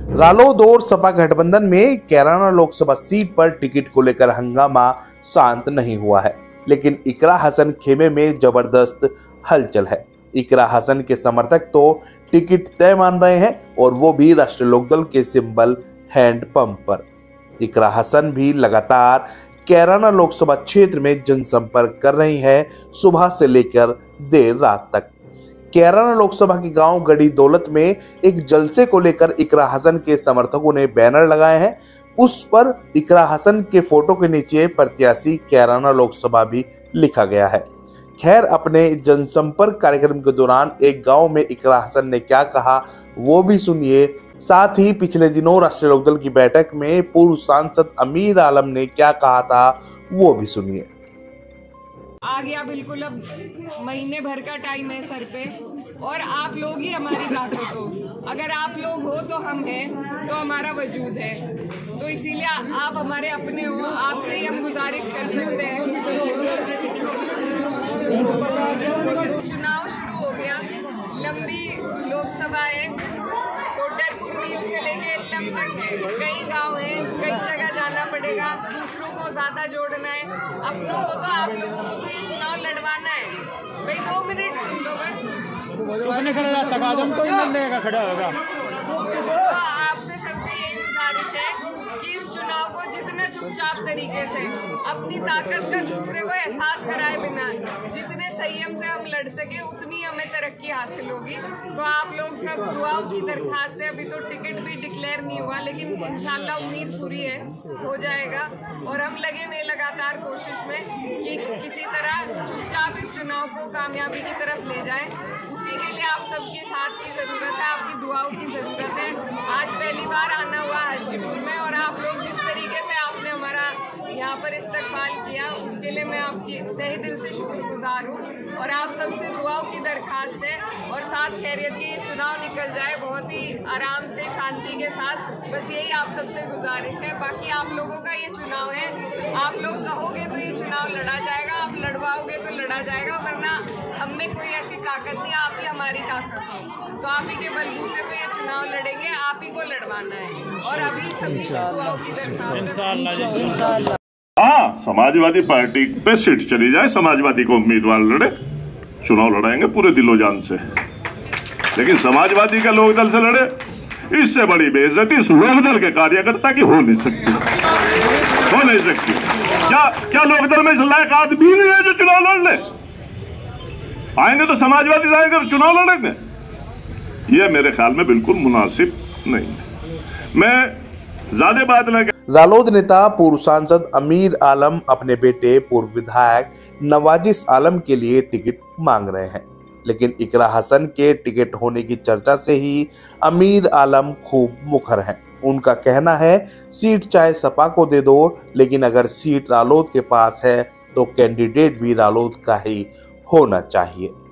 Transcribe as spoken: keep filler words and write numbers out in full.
रालोद और सपा गठबंधन में कैराना लोकसभा सीट पर टिकट को लेकर हंगामा शांत नहीं हुआ है, लेकिन इकरा हसन खेमे में जबरदस्त हलचल है। इकरा हसन के समर्थक तो टिकट तय मान रहे हैं और वो भी राष्ट्रीय लोकदल के सिंबल हैंड पंप पर। इकरा हसन भी लगातार कैराना लोकसभा क्षेत्र में जनसंपर्क कर रही है, सुबह से लेकर देर रात तक। कैराना लोकसभा के गांव गड़ी दौलत में एक जलसे को लेकर इकरा हसन के समर्थकों ने बैनर लगाए हैं। उस पर इकरा हसन के फोटो के नीचे प्रत्याशी कैराना लोकसभा भी लिखा गया है। खैर, अपने जनसंपर्क कार्यक्रम के दौरान एक गांव में इकरा हसन ने क्या कहा वो भी सुनिए। साथ ही पिछले दिनों राष्ट्रीय लोकदल की बैठक में पूर्व सांसद अमीर आलम ने क्या कहा था वो भी सुनिए। आ गया बिल्कुल, अब महीने भर का टाइम है सर पे और आप लोग ही हमारी ताकत हो। अगर आप लोग हो तो हम हैं, तो हमारा वजूद है। तो इसीलिए आप हमारे अपने हो, आपसे ही हम गुजारिश कर सकते हैं। चुनाव शुरू हो गया, लंबी लोकसभा है, कोटरपुर मील से लेके एल्लम तक है। कई गांव है, कई जगह जाना पड़ेगा, दूसरों को ज्यादा जोड़ना है। अपनों को तो आप लोगों को तो ये चुनाव लड़वाना है। भाई दो मिनट सुन लो बस। अपने खड़ा रहता कादम तो ही मिलने का खड़ा होगा। तो आपसे सबसे यही गुजारिश है कि इस चुनाव को जितना चुपचाप तरीके से अपनी ताकत का दूसरे को एहसास कराए बिना जितने संयम से हम लड़ सके उतनी हमें तरक्की हासिल होगी। तो आप लोग सब दुआओं की दरखास्त है। अभी तो टिकट भी डिक्लेयर नहीं हुआ, लेकिन इंशाल्लाह उम्मीद पूरी है हो जाएगा। और हम लगे हुए लगातार कोशिश में कि किसी तरह चुपचाप इस चुनाव को कामयाबी की तरफ ले जाए। उसी के लिए आप सबके साथ की ज़रूरत है, आपकी दुआओं की ज़रूरत है। आज पहली बार आना हुआ हाजीपुर में और आप लोग जिस तरीके से आपने हमारा यहाँ पर इस्तकबाल किया उसके लिए मैं आपकी तहे दिल से शुक्रगुजार हूँ। और आप सबसे दुआओं की दरखास्त है और साथ खैरियत के ये चुनाव निकल जाए बहुत ही आराम से, शांति के साथ। बस यही आप सबसे गुजारिश है। बाकी आप लोगों का ये चुनाव है, आप लोग कहोगे तो ये चुनाव लड़ा जाएगा, आप लड़वाओगे तो लड़ा जाएगा, वरना हम में कोई ऐसी ताकत नहीं, आप ही हमारी ताकत हो। तो आप ही के बलबूते पे ये चुनाव लड़ेंगे, आप ही को लड़वाना है। और अभी सभी से दुआओं की दरखास्त। हाँ, समाजवादी पार्टी पे सीट चली जाए, समाजवादी को उम्मीदवार लड़े, चुनाव लड़ाएंगे पूरे दिलो जान से। लेकिन समाजवादी का लोकदल से लड़े, इससे बड़ी बेइज्जती इस लोकदल के कार्यकर्ता की हो नहीं सकती, हो नहीं सकती। क्या क्या लोकदल में इस लायक आदमी नहीं है जो चुनाव लड़ ले? आएंगे तो समाजवादी आएंगे तो चुनाव लड़ेंगे, ये मेरे ख्याल में बिल्कुल मुनासिब नहीं है। मैं ज्यादा बात न। रालोद नेता पूर्व सांसद अमीर आलम अपने बेटे पूर्व विधायक नवाजिश आलम के लिए टिकट मांग रहे हैं, लेकिन इकरा हसन के टिकट होने की चर्चा से ही अमीर आलम खूब मुखर हैं। उनका कहना है सीट चाहे सपा को दे दो, लेकिन अगर सीट रालोद के पास है तो कैंडिडेट भी रालोद का ही होना चाहिए।